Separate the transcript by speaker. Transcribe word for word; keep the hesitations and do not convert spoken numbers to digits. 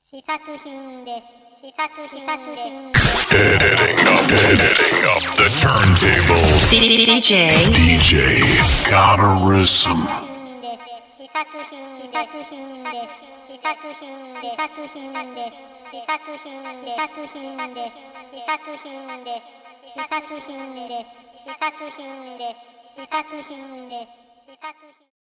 Speaker 1: 試作品です。試作品です。
Speaker 2: Heading up, heading up the turntable.
Speaker 3: D J
Speaker 2: D J Gottarism.
Speaker 1: 試作品、試作品です。試作品、試作品です。試作品、試作品です。試作品です。試作品です。試作品です。試作品です。試作品。